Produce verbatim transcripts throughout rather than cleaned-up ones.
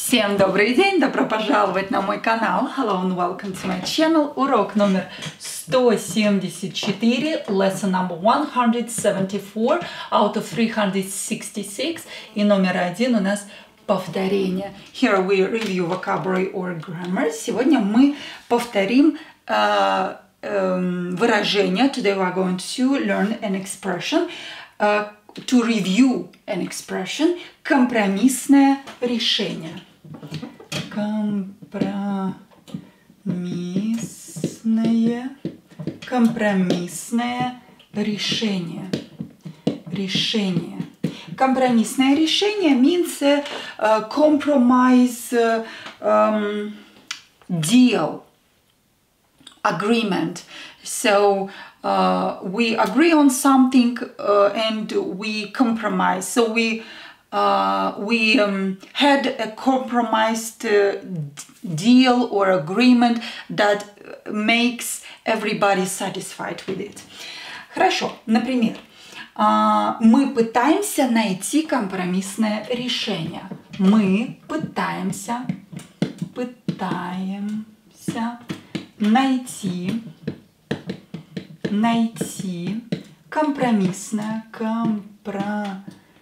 Всем добрый день, добро пожаловать на мой канал. Hello and welcome to my channel. Урок номер сто семьдесят четыре, lesson number one hundred seventy-four out of three hundred sixty-six. И номер один у нас повторение. Here we review vocabulary or grammar. Сегодня мы повторим uh, um, выражение. Today we are going to learn an expression. Uh, to review an expression. Компромиссное решение. Компромиссное, компромиссное решение. Решение. Компромиссное решение means uh, compromise, uh, um, deal, agreement. So uh, we agree on something uh, and we compromise. So we Uh, we um, had a compromised uh, deal or agreement that makes everybody satisfied with it. Хорошо, например, uh, мы пытаемся найти компромиссное решение. Мы пытаемся, пытаемся найти, найти компромиссное, компромиссное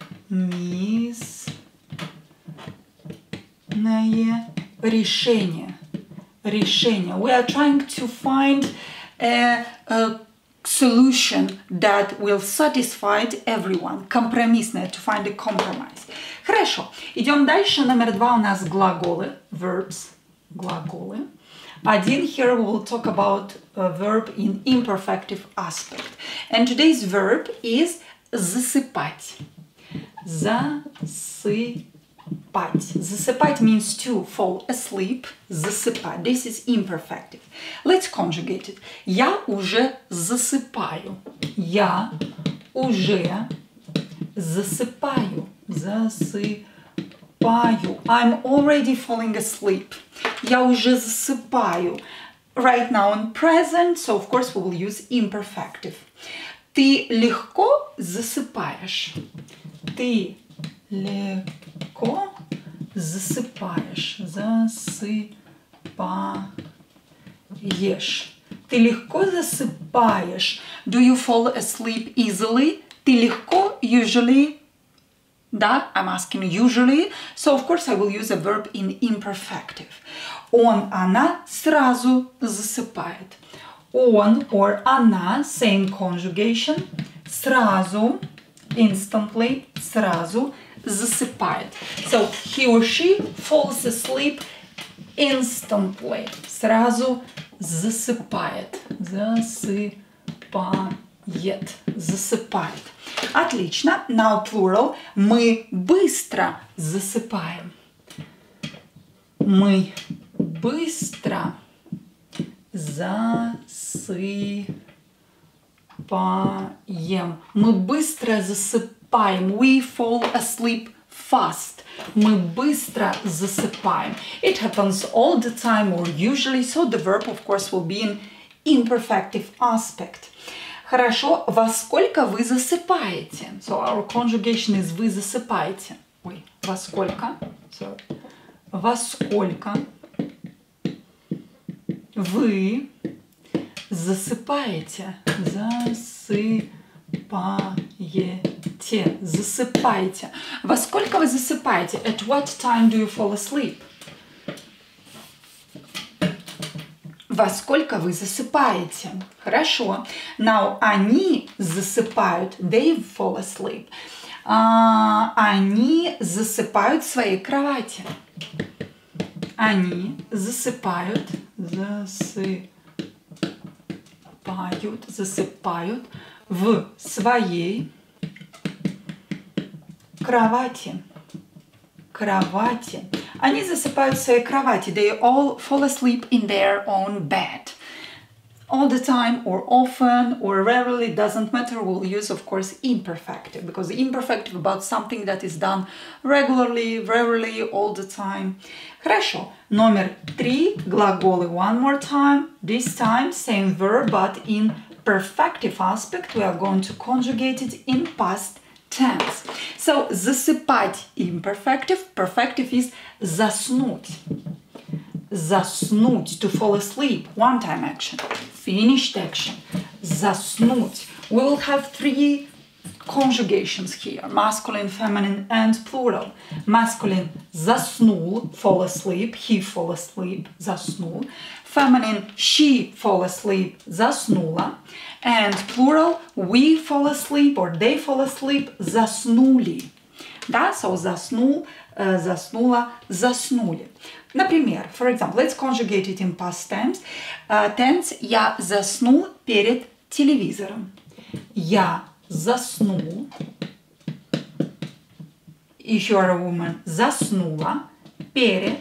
Миссное решение. Решение. We are trying to find a, a solution that will satisfy everyone. Компромиссное. To find a compromise. Хорошо. Идем дальше. Номер два у нас глаголы. Verbs. Глаголы. Один. Here we will talk about a verb in imperfective aspect. And today's verb is засыпать. Засыпать. Засыпать means to fall asleep. Засыпать. This is imperfective. Let's conjugate it. Я уже засыпаю. Я уже засыпаю. Засыпаю. I'm already falling asleep. Я уже засыпаю. Right now in present, so of course we will use imperfective. Ты легко засыпаешь. Ты легко засыпаешь. Засыпаешь. Ты легко засыпаешь. Do you fall asleep easily? Ты легко usually. Да, I'm asking usually. So of course I will use a verb in imperfective. Он, она сразу засыпает. Он or она, same conjugation, сразу, instantly, сразу засыпает. So he or she falls asleep instantly. Сразу засыпает. Засыпает. Засыпает. Отлично. Now plural. Мы быстро засыпаем. Мы быстро засыпаем. Мы быстро засыпаем. We fall asleep fast. Мы быстро засыпаем. It happens all the time or usually, so the verb of course will be in imperfective aspect. Хорошо. Во сколько вы засыпаете? So our conjugation is вы засыпаете. Ой, во сколько? So, во сколько вы засыпаете, засыпаете, засыпаете. Во сколько вы засыпаете? At what time do you fall asleep? Во сколько вы засыпаете? Хорошо. Now, они засыпают. They fall asleep. Uh, они засыпают в своей кровати. Они засыпают, засыпают, засыпают в своей кровати. Кровати. Они засыпают в своей кровати. They all fall asleep in their own bed. All the time or often or rarely, doesn't matter. We'll use, of course, imperfective because imperfective about something that is done regularly, rarely, all the time. Хорошо. Номер три. Глаголы one more time. This time, same verb, but in perfective aspect, we are going to conjugate it in past tense. So, засыпать imperfective. Perfective is заснуть. Заснуть, to fall asleep, one time action, finished action, заснуть. We will have three conjugations here, masculine, feminine, and plural. Masculine, заснул, fall asleep, he fall asleep, заснул. Feminine, she fall asleep, заснула. And plural, we fall asleep or they fall asleep, заснули. Да, so заснул, uh, заснула, заснули. Например, for example, let's conjugate it in past tense. Uh, tense, я заснул перед телевизором. Я заснул. If you are a woman, заснула перед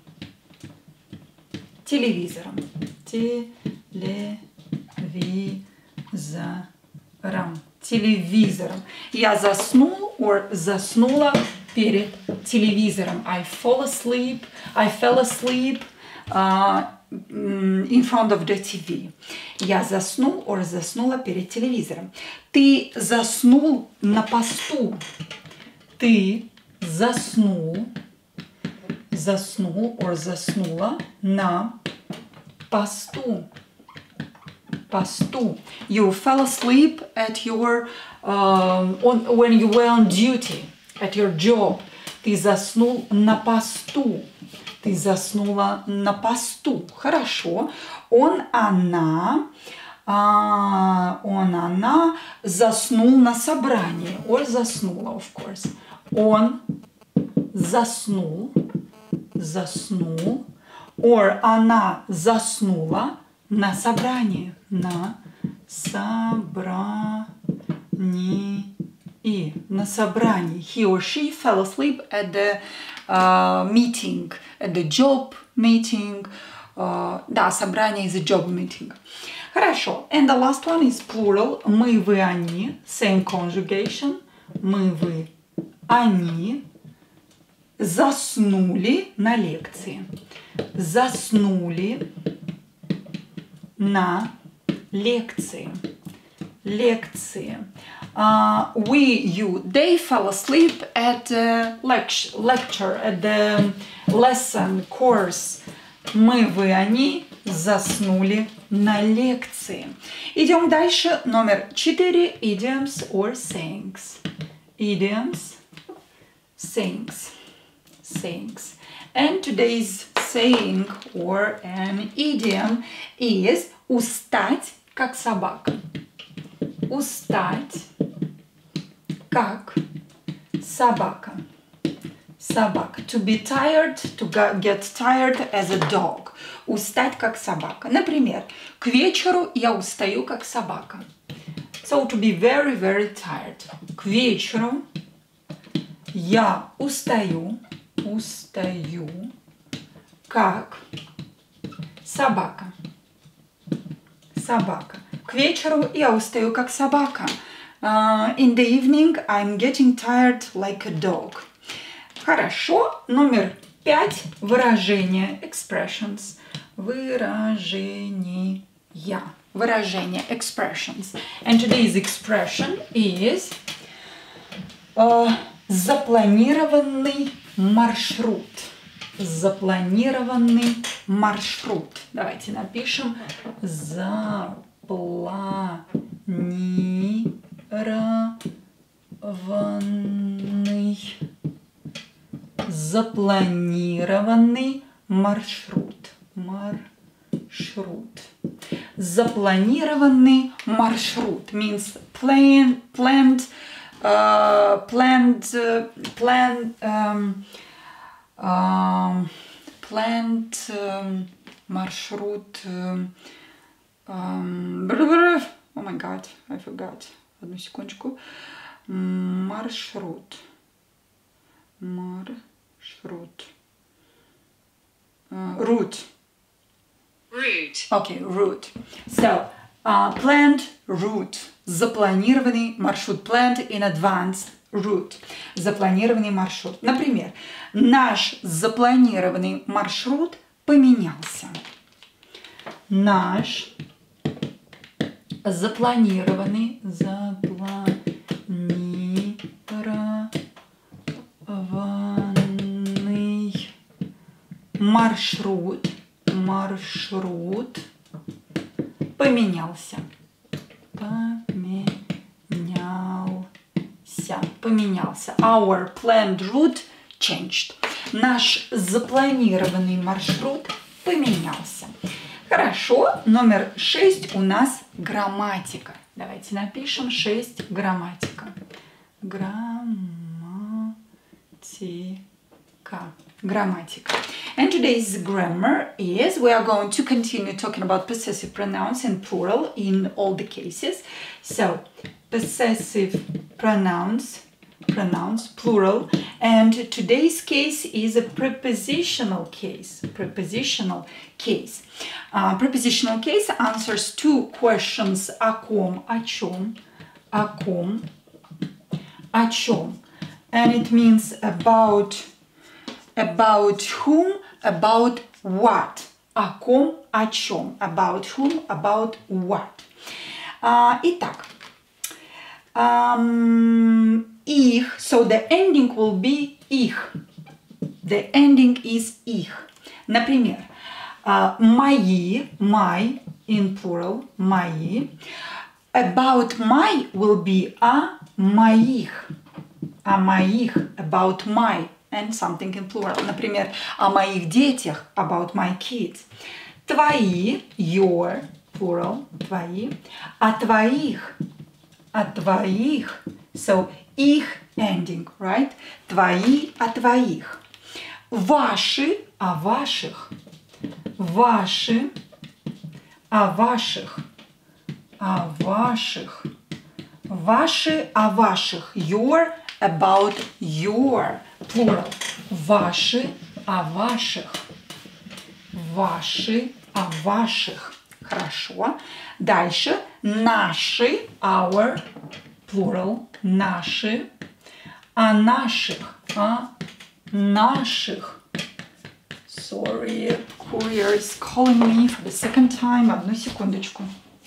телевизором. Телевизором. Телевизором. Я заснул or заснула перед телевизором. I fall asleep. I fell asleep uh, in front of the ти ви. Я заснул or заснула перед телевизором. Ты заснул на посту. Ты заснул. Заснул or заснула на посту. Посту. You fell asleep at your um, on, when you were on duty, at your job. Ты заснул на посту. Ты заснула на посту. Хорошо. Он, она, а, он, она заснул на собрании. Or заснула, of course. Он заснул. Заснул. Or она заснула на собрании. На собрании. И на собрании. He or she fell asleep at the uh, meeting, at the job meeting. Uh, да, собрание is a job meeting. Хорошо. And the last one is plural. Мы, вы, они. Same conjugation. Мы, вы, они. Заснули на лекции. Заснули на лекции. Лекции. Uh, we, you, they fell asleep at the lect lecture, at the lesson, course. Мы, вы, они заснули на лекции. Идем дальше. Номер четыре. Idioms or sayings. Idioms, sayings, sayings. And today's saying or an idiom is устать как собака. Устать как собака. Собака. To be tired, to get tired as a dog. Устать как собака. Например, к вечеру я устаю как собака. So to be very, very tired. К вечеру я устаю, устаю как собака. Собака. К вечеру я устаю как собака. Uh, in the evening I'm getting tired like a dog. Хорошо. Номер пять. Выражение. Expressions. Выражения. Выражение. Expressions. And today's expression is uh, запланированный маршрут. Запланированный маршрут. Давайте напишем запланированный запланированный маршрут. Маршрут. Запланированный маршрут means plan, planned, uh, planned, uh, planned, um, um, planned um, маршрут. Um, um, oh my god, I forgot. Одну секундочку. Маршрут. Маршрут. Uh, route. Route. Okay, route. So, uh, planned route. Запланированный маршрут. Planned in advance route. Запланированный маршрут. Например, наш запланированный маршрут поменялся. Наш запланированный запланированный Маршрут, маршрут поменялся. Поменялся, поменялся. Our planned route changed. Наш запланированный маршрут поменялся. Хорошо, номер шесть у нас грамматика. Давайте напишем шесть грамматика. Грамматика. Grammatica. And today's grammar is, we are going to continue talking about possessive pronouns in plural in all the cases. So, possessive pronouns, pronouns, plural. And today's case is a prepositional case. Prepositional case. Uh, prepositional case answers two questions. О ком, о чем, о ком, о чем. And it means about About whom, about what. О ком, о чем. About whom, about what. Uh, итак, um, их, so the ending will be их. The ending is их. Например, uh, мои, my in plural, мои. About my will be о моих. О моих, about my. And something in plural. Например, о моих детях, about my kids. Твои, your, plural, твои. О твоих, о твоих. So, их ending, right? Твои, о твоих. Ваши, о ваших. Ваши, о ваших. О ваших. Ваши, о ваших. Your, about your. Plural. Ваши, о ваших. Ваши, о ваших. Хорошо. Дальше. Наши, our. Plural. Наши. О наших. О наших. Sorry, courier is calling me for the second time. Одну секундочку.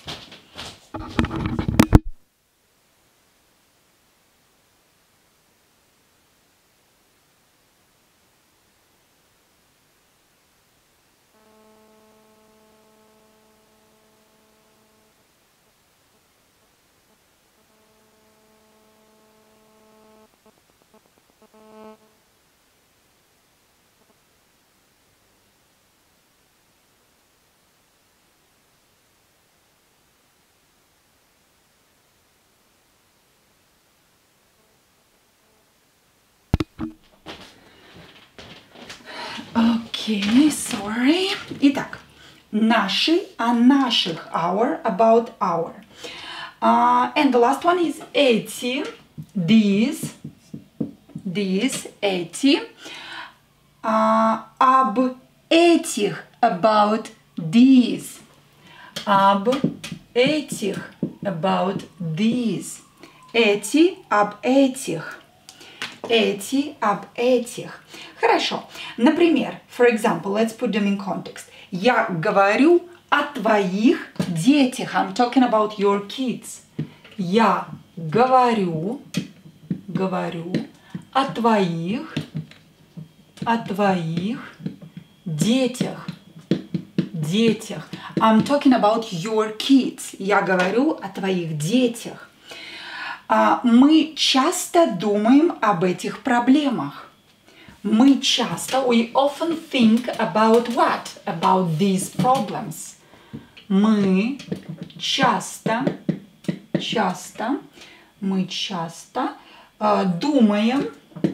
Okay, sorry. Итак, наши, о наших, our, about our. Uh, and the last one is эти, these, these, эти. Uh, об этих, about these. Об этих, about these. Эти, об этих. Эти, об этих. Хорошо. Например, for example, let's put them in context. Я говорю о твоих детях. I'm talking about your kids. Я говорю, говорю о твоих, о твоих детях. Детях. I'm talking about your kids. Я говорю о твоих детях. Uh, мы часто думаем об этих проблемах. Мы часто, we often think about what? About these problems. Мы часто, часто, мы часто uh, думаем,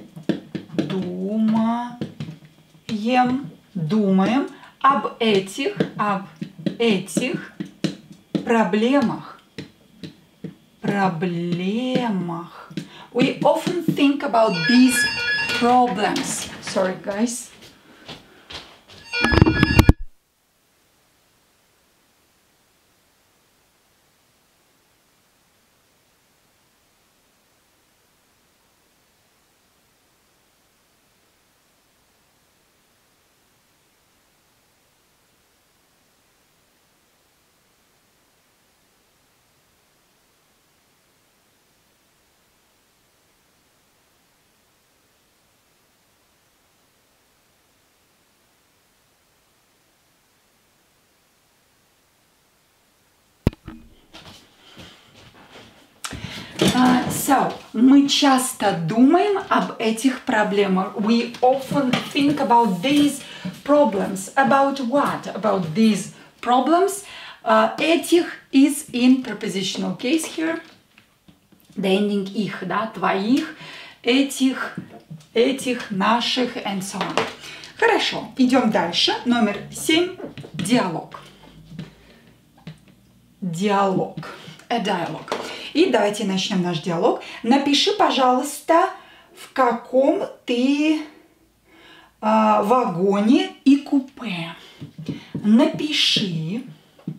думаем, думаем об этих, об этих проблемах. Проблемах. We often think about these problems. Sorry, guys. Uh, so, мы часто думаем об этих проблемах. We often think about these problems. About what? About these problems. Uh, этих is in prepositional case here. The ending их, да, твоих, этих, этих, наших, and so on. Хорошо, идем дальше. Номер семь. Диалог. Диалог. A dialogue. И давайте начнем наш диалог. Напиши, пожалуйста, в каком ты э, вагоне и купе. Напиши,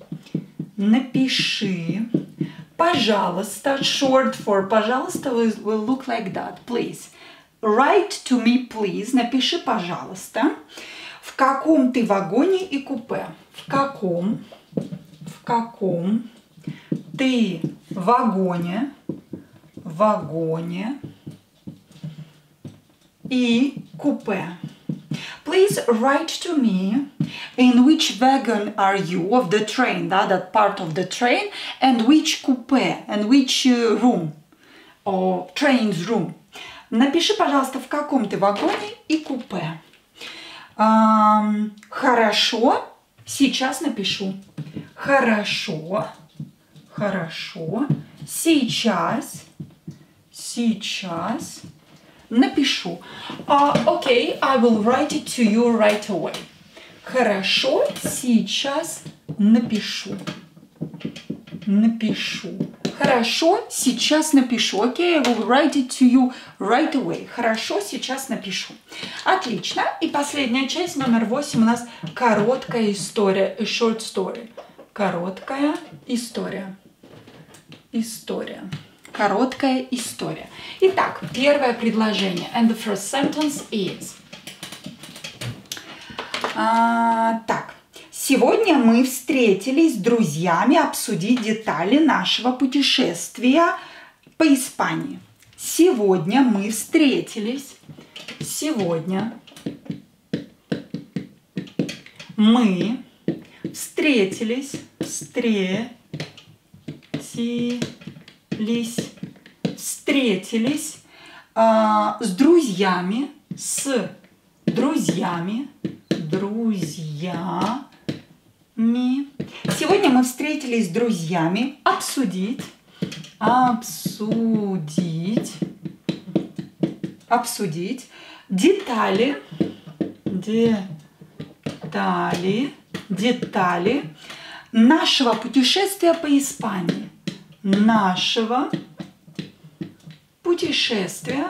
напиши, пожалуйста, short for пожалуйста will, will look like that, please. Write to me, please. Напиши, пожалуйста, в каком ты вагоне и купе. В каком, в каком ты вагоне, вагоне и купе. Please write to me in which wagon are you of the train, да, that part of the train, and which coupe, and which room, or train's room. Напиши, пожалуйста, в каком ты вагоне и купе. Um, хорошо, сейчас напишу. Хорошо. Хорошо. Сейчас. Сейчас. Напишу. Uh, okay, I will write it to you right away. Хорошо. Сейчас напишу. Напишу. Хорошо. Сейчас напишу. Okay, I will write it to you right away. Хорошо. Сейчас напишу. Отлично. И последняя часть, номер восемь, у нас короткая история. A short story. Короткая история. История. Короткая история. Итак, первое предложение. And the first sentence is. А, так. Сегодня мы встретились с друзьями обсудить детали нашего путешествия по Испании. Сегодня мы встретились. Сегодня мы встретились. Встретились. Встретились э, с друзьями, с друзьями, друзьями. Сегодня мы встретились с друзьями обсудить, обсудить, обсудить детали, детали, детали нашего путешествия по Испании. Нашего путешествия,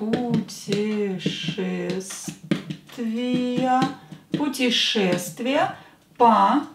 путешествия, путешествия по,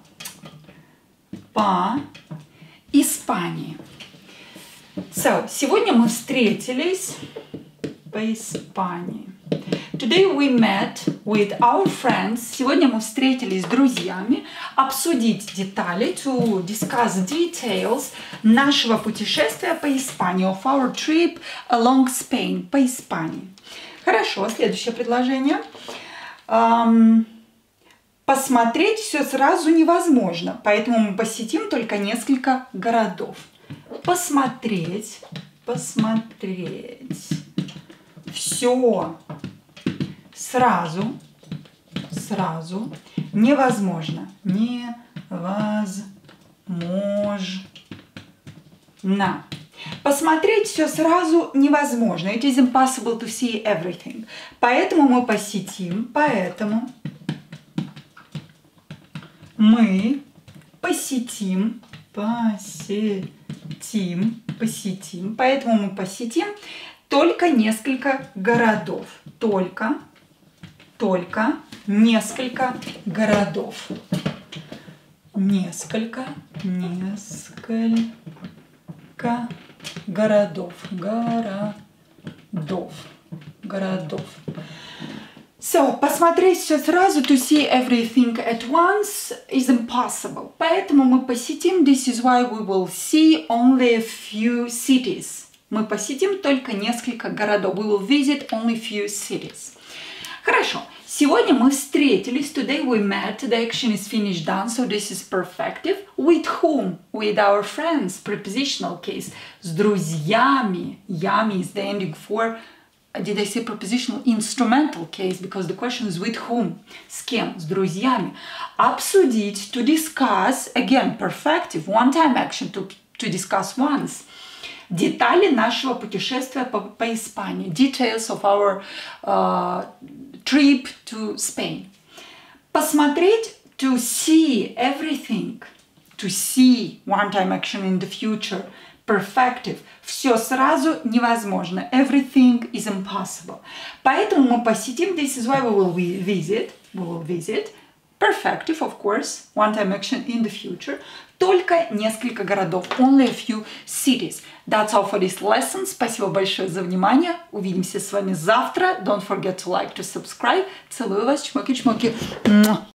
по Испании. So, сегодня мы встретились по Испании. Today we met with our friends. Сегодня мы встретились с друзьями обсудить детали, to discuss details нашего путешествия по Испании, of our trip along Spain, по Испании. Хорошо, следующее предложение. Um, посмотреть все сразу невозможно, поэтому мы посетим только несколько городов. Посмотреть, посмотреть все сразу, сразу невозможно, невозможно. Посмотреть все сразу невозможно. It is impossible to see everything. Поэтому мы посетим, поэтому мы посетим, посетим, посетим. Поэтому мы посетим только несколько городов. Только, только несколько городов. Несколько, несколько городов. Городов. Городов. So, посмотреть все сразу, to see everything at once is impossible. Поэтому мы посетим, this is why we will see only a few cities. Мы посетим только несколько городов. We will visit only few cities. Хорошо. Сегодня мы встретились. Today we met. The action is finished, done. So this is perfective. With whom? With our friends. Prepositional case. С друзьями. Yummy is the ending for... Did I say prepositional? Instrumental case, because the question is with whom? С кем? С друзьями. Обсудить, to discuss. Again, perfective. One-time action, to, to discuss once. Детали нашего путешествия по, по Испании. Details of our uh, trip to Spain. Посмотреть, to see everything. To see, one-time action in the future. Perfective. Все сразу невозможно. Everything is impossible. Поэтому мы посетим. This is why we will visit. We will visit. Perfective, of course. One-time action in the future. Только несколько городов. Only a few cities. That's all for this lesson. Спасибо большое за внимание. Увидимся с вами завтра. Don't forget to like, to subscribe. Целую вас. Чмоки-чмоки.